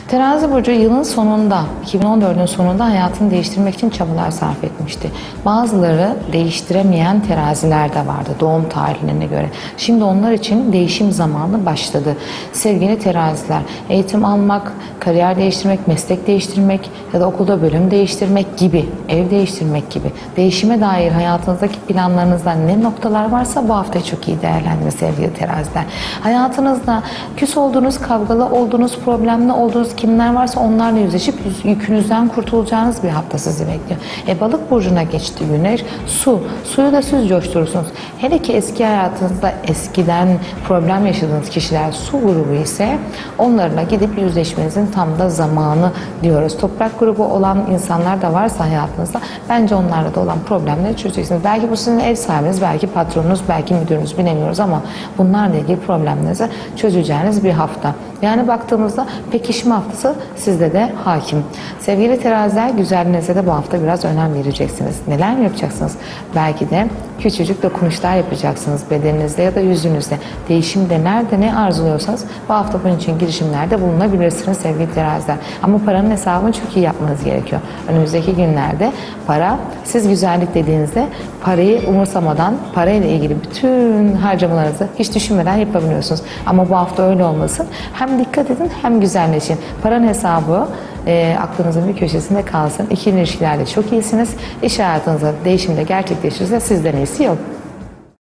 Terazi burcu yılın sonunda, 2014'ün sonunda hayatını değiştirmek için çabalar sarf etmişti. Bazıları değiştiremeyen teraziler de vardı doğum tarihlerine göre. Şimdi onlar için değişim zamanı başladı. Sevgili teraziler, eğitim almak, kariyer değiştirmek, meslek değiştirmek ya da okulda bölüm değiştirmek gibi, ev değiştirmek gibi değişime dair hayatınızdaki planlarınızda ne noktalar varsa bu hafta çok iyi değerlendirin sevgili teraziler. Hayatınızda küs olduğunuz, kavgalı olduğunuz, problemli olduğunuz kimler varsa onlarla yüzleşip yükünüzden kurtulacağınız bir hafta sizi bekliyor. Balık burcuna geçti güneş. Suyu da siz coşturursunuz. Hele ki eski hayatınızda eskiden problem yaşadığınız kişiler su grubu ise onlarla gidip yüzleşmenizin tam da zamanı diyoruz. Toprak grubu olan insanlar da varsa hayatınızda bence onlarla da olan problemleri çözeceksiniz. Belki bu sizin ev sahibiniz, belki patronunuz, belki müdürünüz bilemiyoruz ama bunlarla ilgili problemlerinizi çözeceğiniz bir hafta. Yani baktığımızda pekişme haftası sizde de hakim. Sevgili teraziler, güzelliğinize de bu hafta biraz önem vereceksiniz. Neler mi yapacaksınız? Belki de küçücük dokunuşlar yapacaksınız bedeninizde ya da yüzünüzde. Değişimde nerede ne arzuluyorsanız bu hafta bunun için girişimlerde bulunabilirsiniz sevgili teraziler. Ama paranın hesabını çok iyi yapmanız gerekiyor. Önümüzdeki günlerde siz güzellik dediğinizde parayı umursamadan, parayla ilgili bütün harcamalarınızı hiç düşünmeden yapabiliyorsunuz. Ama bu hafta öyle olmasın. Hem dikkat edin hem güzelleşin. Paranın hesabı aklınızın bir köşesinde kalsın. İkili ilişkilerde çok iyisiniz. İş hayatınızda değişimde gerçekleşirse sizden iyisi yok.